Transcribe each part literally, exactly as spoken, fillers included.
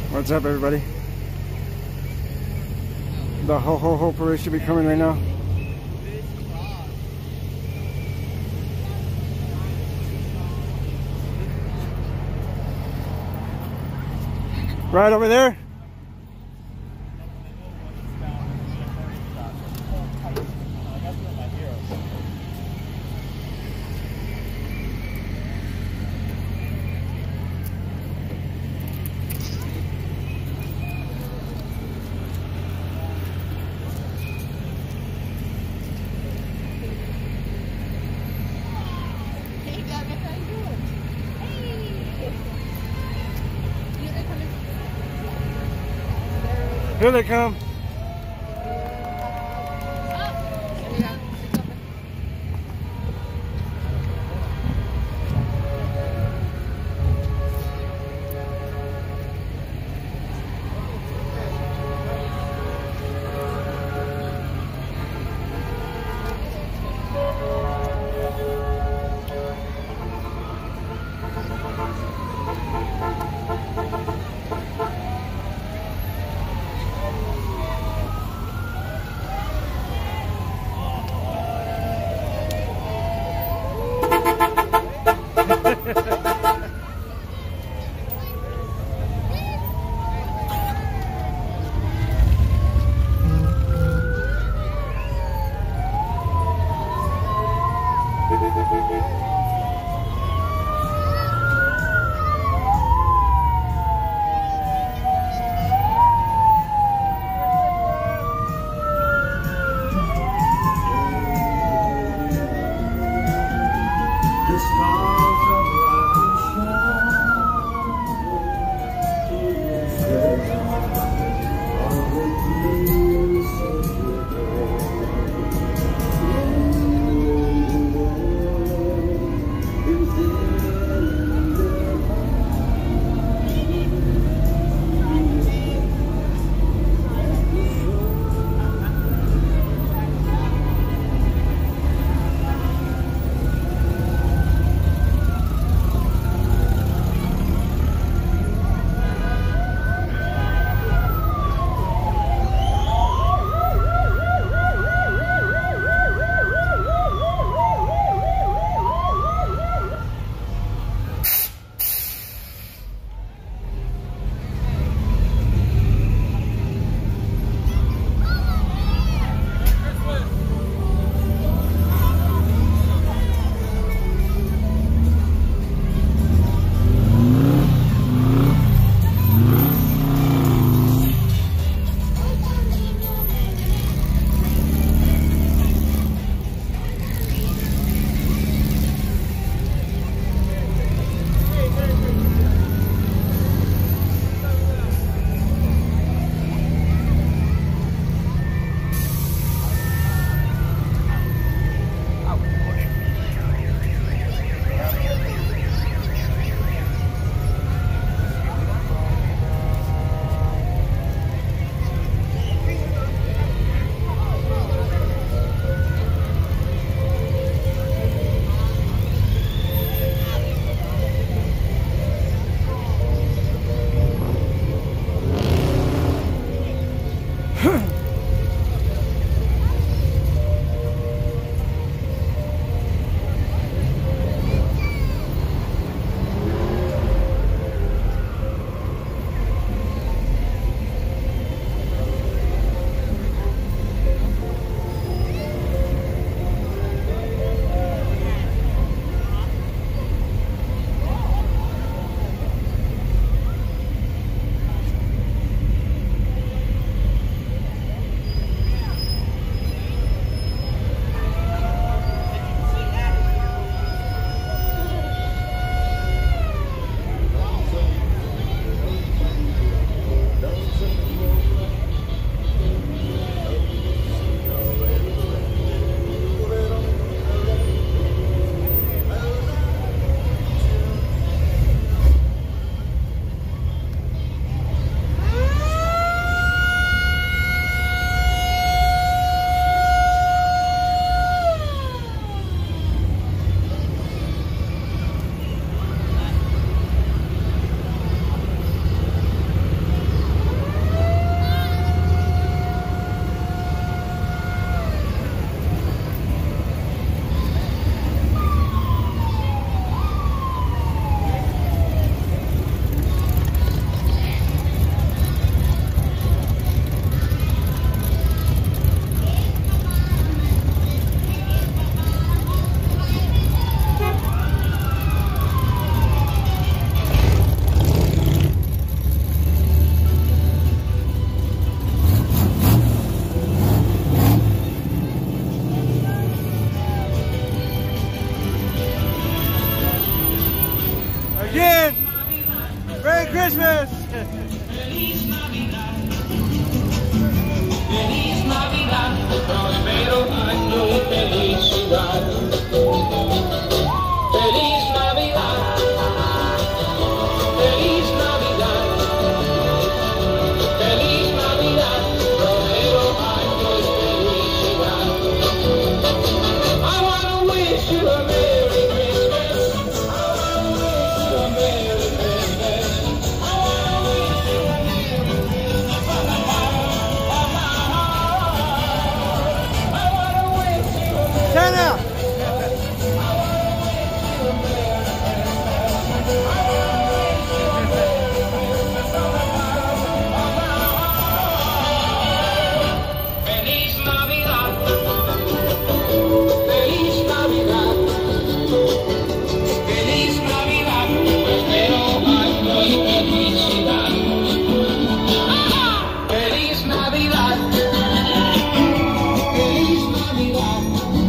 What's up, everybody? The Ho Ho Ho parade should be coming right now. Right over there. Here they come. Merry Christmas! Feliz Navidad. Feliz Navidad. Prospero año y felicidad. Feliz Navidad. Feliz Navidad. Feliz Navidad. Prospero año y felicidad. I wanna wish you a Merry Christmas. I wanna wish you a Merry Christmas. I wanna wish you a Merry Christmas. I wanna wish you a Merry Santa! Feliz Navidad. Feliz Navidad. Feliz Navidad. Prospero año y felicidad. Feliz Navidad. Feliz Navidad.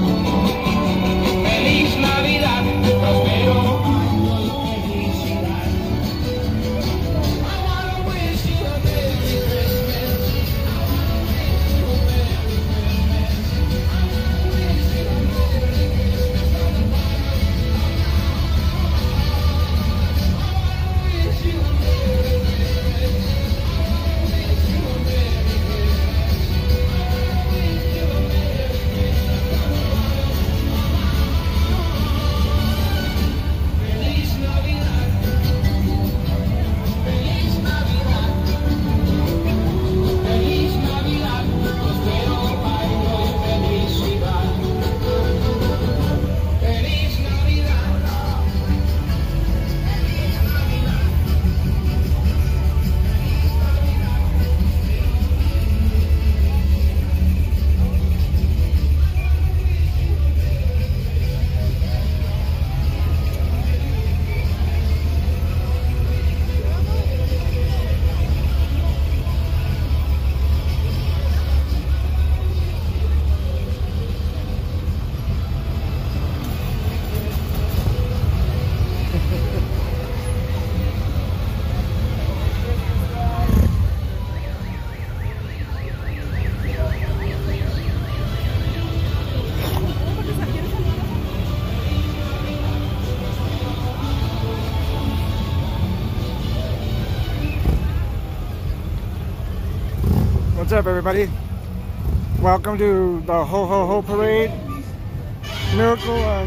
Feliz Navidad. Prospero año y felicidad. I wanna wish you a Merry Christmas. Feliz Navidad. Feliz Navidad. Feliz Navidad. Prospero año y felicidad. Feliz Navidad. Feliz Navidad. What's up, everybody? Welcome to the Ho Ho Ho Parade. Miracle on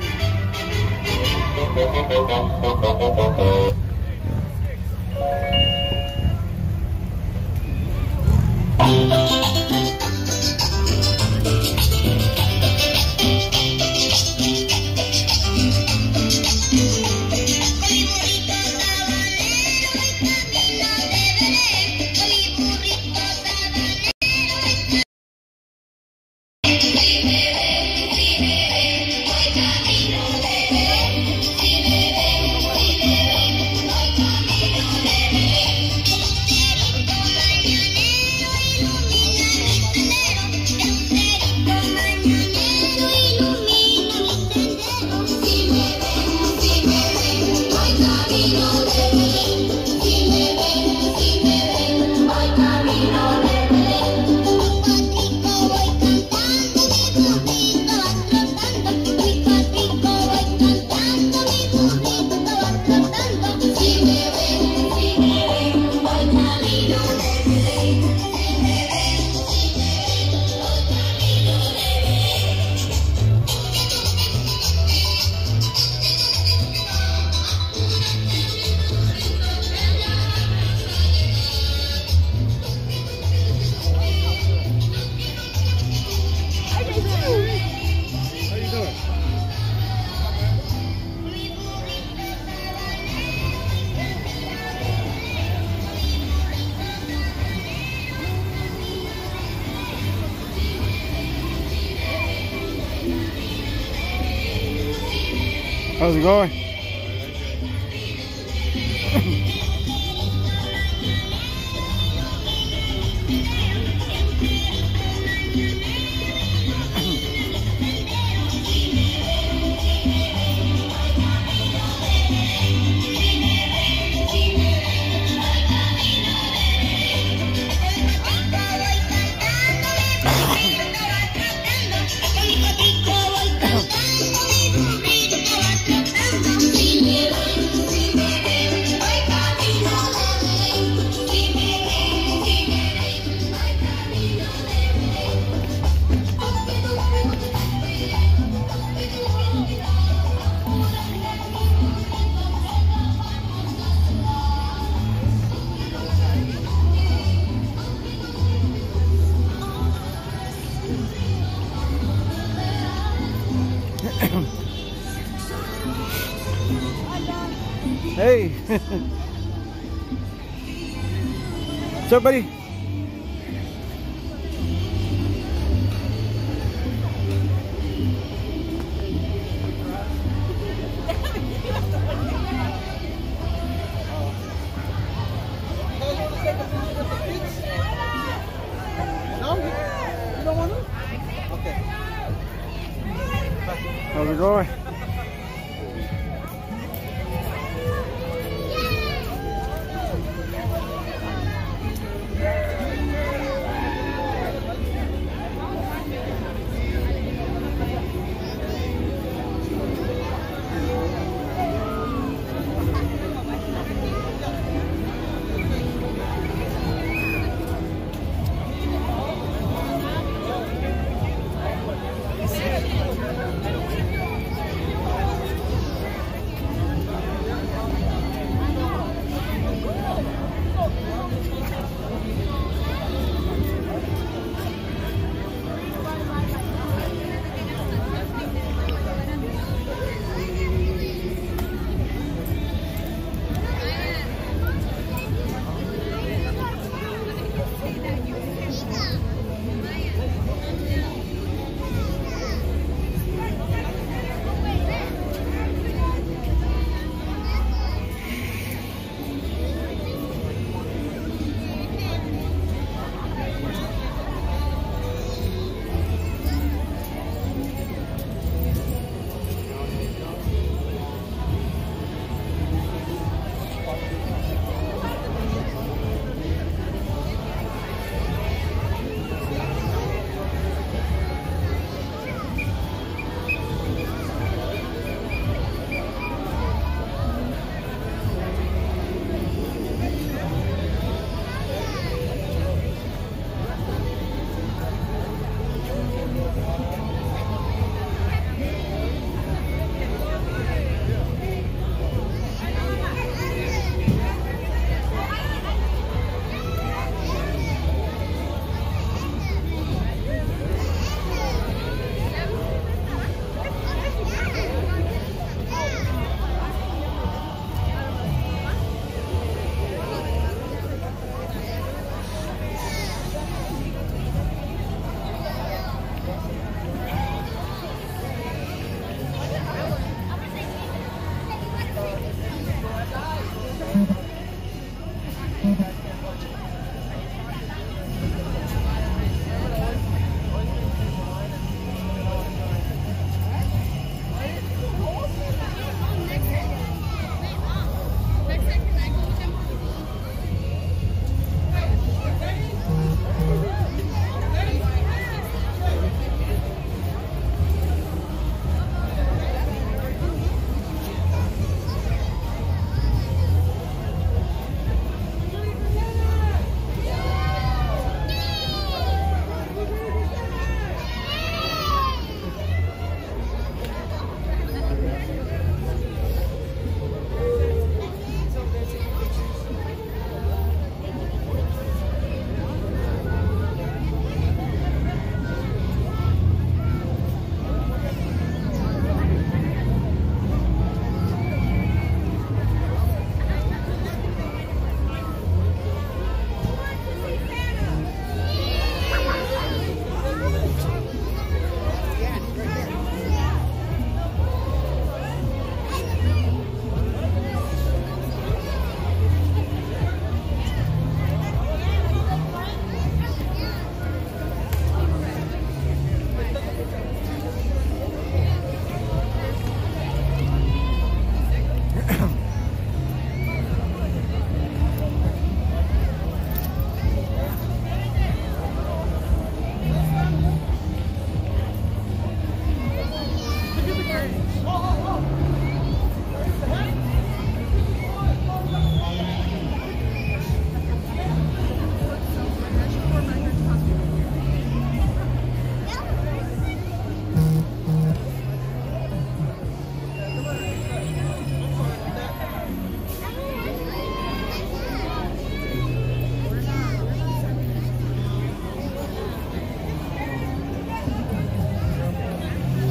How's it going? What's up, buddy? How's it going?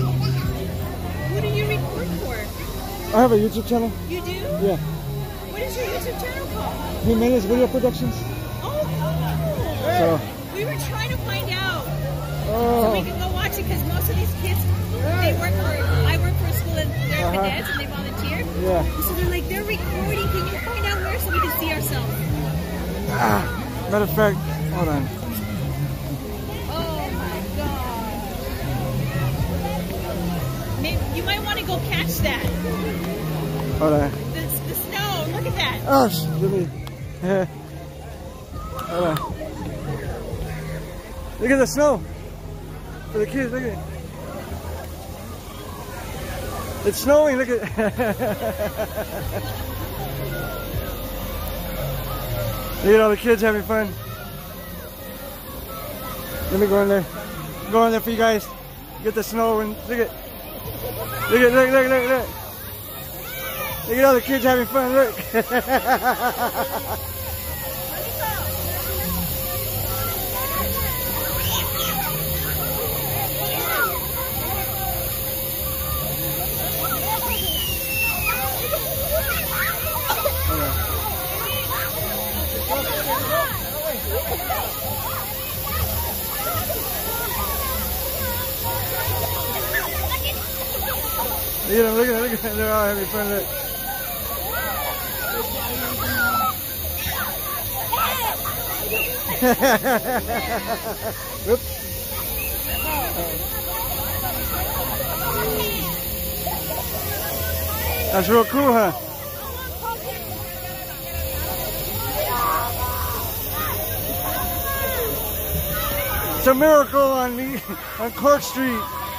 What do you record for? I have a YouTube channel. You do? Yeah. What is What's your YouTube channel called? Jimenez Video Productions. Oh, cool. So, We were trying to find out so oh, we can go watch it because most of these kids, they work for, I work for a school and they're Uh-huh. cadets and they volunteer. yeah. So they're like, they're recording. Can you find out where so we can see ourselves? Ah, matter of fact, hold on. Oh my god. Maybe, you might want to go catch that. Hold on. The, the snow. Look at that. Oh, sh- let me. Hold on. Look at the snow for the kids. Look at it. It's snowing. Look at. Look at all the kids having fun. Let me go in there. Go in there for you guys. Get the snow and look at. Look at look look look look. Look at all the kids having fun. Look. Look at them, look at them, look at them. They're all having fun. Look. Whoops. That's real cool, huh? It's a miracle on me on Court Street.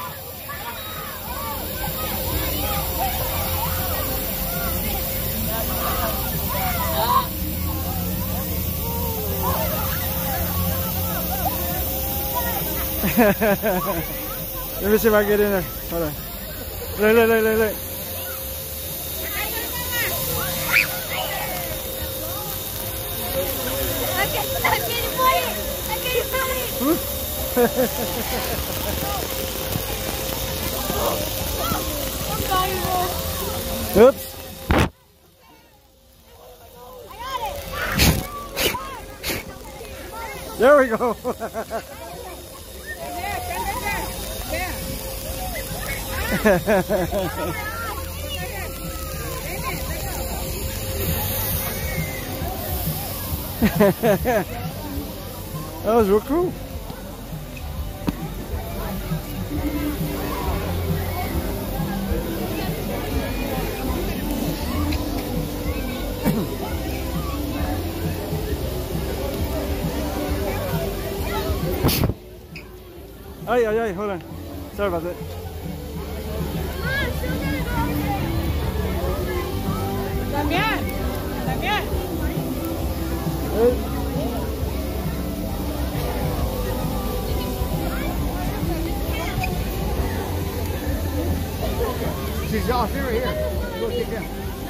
Let me see if I can get in there. Hold on. Look, look, look, look, look. Oops. There we go. That was real cool. Ay, ay, ay, hold on. Sorry about that. También. También. Hey. She's off here, here. Go take them.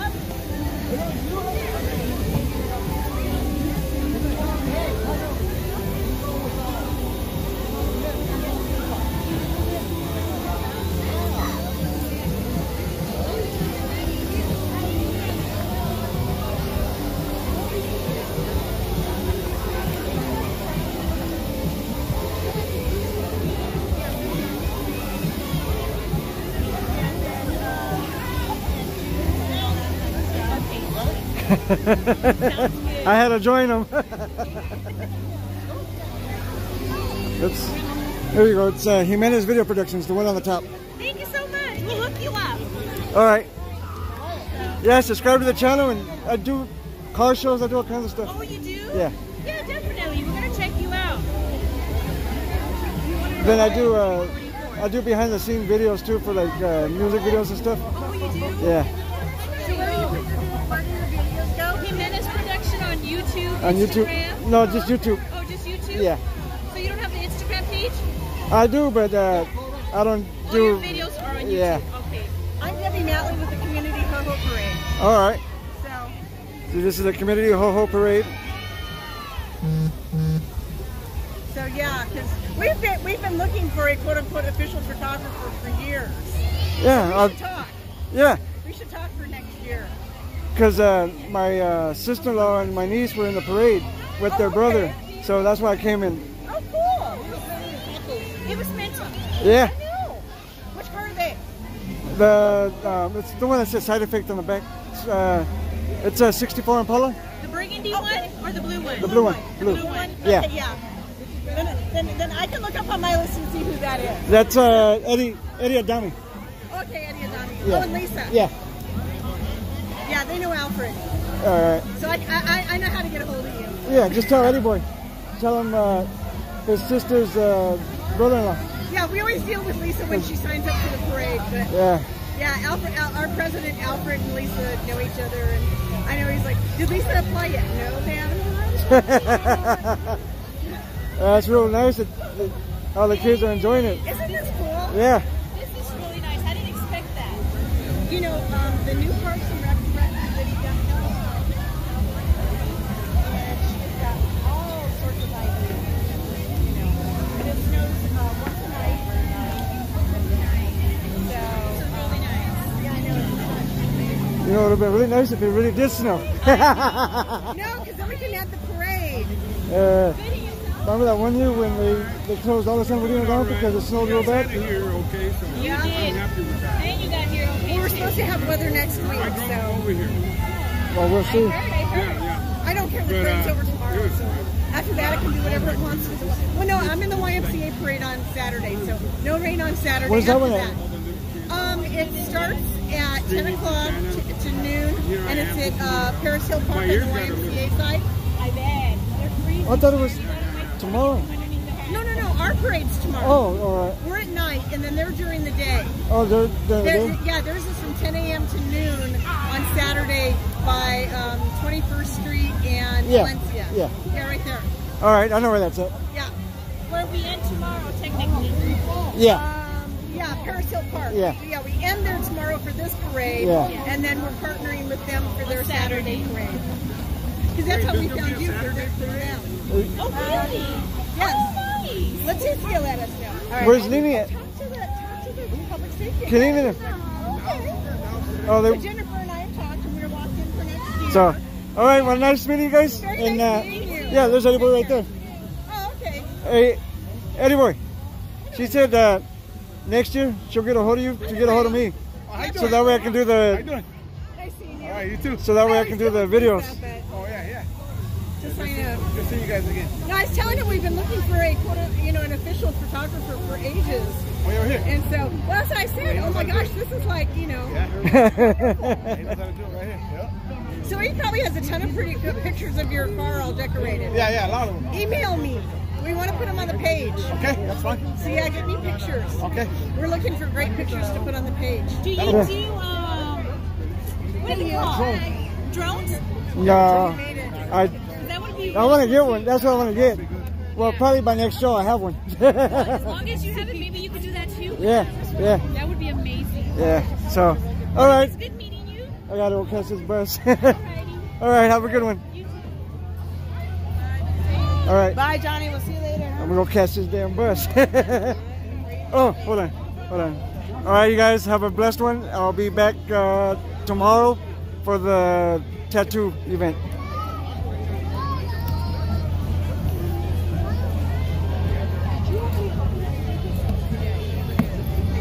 I had to join them. Oops. There you go. It's uh, Jimenez Video Productions, the one on the top. Thank you so much. We'll hook you up. All right. Yeah, subscribe to the channel, and I do car shows. I do all kinds of stuff. Oh, you do? Yeah. Yeah, definitely. We're gonna check you out. Then I do uh, I do behind the scene videos too for like uh, music videos and stuff. Oh, you do? Yeah. So where are you where do your videos go? Jimenez Production on YouTube, On Instagram? YouTube? No, just YouTube. Oh, just YouTube? Yeah. So you don't have the Instagram page? I do, but uh, I don't All do. your videos are on YouTube? Yeah. Okay. I'm Debbie Matley with the Community Ho-Ho Parade. All right. So, So this is the Community Ho-Ho Parade. So yeah, because we've been we've been looking for a quote unquote official photographer for years. Yeah. We I'll, should talk. yeah. We should talk for next year. because uh, my uh, sister-in-law and my niece were in the parade with Oh, their brother, okay. so that's why I came in. Oh, cool. It was meant to. Yeah, I know. Which car are they? the um, it's the one that says side effect on the back. It's, uh, it's a sixty-four Impala. The burgundy one or the blue one? The blue one. The Blue. blue one? Yeah. Okay, yeah. Then, then, then I can look up on my list and see who that is. That's uh, Eddie Eddie Adami. Okay, Eddie Adami. Yeah. Oh, and Lisa. Yeah. Yeah, they know Alfred. All right. So I, I, I know how to get a hold of you. Yeah, just tell Eddie boy. Tell him uh, his sister's uh, brother-in-law. Yeah, we always deal with Lisa when she signs up for the parade. But Yeah. yeah, Alfred, Al, our president Alfred and Lisa know each other, and I know he's like, did Lisa apply yet? No, ma'am. That's real nice that, that all the kids are enjoying it. Isn't this cool? Yeah. This is really nice. I didn't expect that. You know, um, the new Parks and Rec director that he got now, and she's got all sorts of ideas. You know, and it snows uh, once a night. So, Really nice. yeah, I know it's fun. You know, it would have been really nice if it really did snow. No, because then we can have the parade. uh, remember that one year when they, they closed all the San Bernardino down because it snowed real bad? Here, okay, so You Yeah. did. I'm happy with that. And you got here okay. Well, we're supposed to have weather next week, I drove so over here. Well, we'll see. I heard. Yeah, yeah. I don't care if the But, parade's uh, over tomorrow. it was- So after that, it can do whatever it wants. Well, no, I'm in the Y M C A parade on Saturday, so no rain on Saturday. Where's that After one at? Um, it starts at ten o'clock to, to noon, and it's at uh, Paris Hill Park on the Y M C A side. I bet. They're freezing. I thought it was tomorrow. Underneath the hat. No, no, no, our parade's tomorrow. Oh, all right. We're at night, and then they're during the day. Oh, they're, they're, There, they're, yeah, theirs is from ten A M to noon on Saturday by um, twenty-first Street and Yeah, Valencia. yeah. Yeah, right there. all right, I know where that's at. Yeah. Where we end tomorrow, technically. Yeah. Um, yeah, Paris Hill Park. Yeah. So, yeah, we end there tomorrow for this parade, Yeah. and then we're partnering with them for their On Saturday, Saturday. parade. Because that's how we found you for, their- for them. Oh, really? Yes. Nice. Let's just go let us know. All right. Where's Lini at? Talk to the, talk to the public safety. Can Lini there? Okay. Oh, So they, Jennifer and I have talked, and we're walked in for next year. so, all right, well, nice meeting you guys. Very And, nice uh, meeting you. yeah, there's Eddie boy right there. Oh, okay. Hey, Eddie boy, she said uh, next year she'll get a hold of you to get a hold of me. How you So doing? that way I can do How you the, doing? Nice seeing you. All right, you too. so that way I can do the videos. Oh, yeah, yeah. Just so you know. Good seeing you guys again. No, I was telling him we've been looking for a quote, you know, an official photographer for ages. Oh, you're here. And so, well, that's what I said. Oh my gosh, this is like, you know. Yeah. He knows how to do it right here. Yep. So he probably has a ton of pretty good pictures of your car all decorated. Yeah, yeah, a lot of them. Email me. We want to put them on the page. Okay, that's fine. So yeah, get me pictures. Okay. We're looking for great pictures to put on the page. Do you Yeah. do, um, what are they called? Drones? No, Made it. I, That would be I want to get one. That's what I want to get. Well, probably by next show I have one. As long as you have it, maybe you could do that too. yeah, yeah, That would be amazing. yeah. So, all right, It's good meeting you. I gotta go catch this bus. Alrighty. All right, have a good one. You too. All right, Bye, Johnny. We'll see you later. I'm gonna go catch this damn bus. Oh, hold on, hold on. All right, you guys have a blessed one. I'll be back uh, tomorrow for the tattoo event.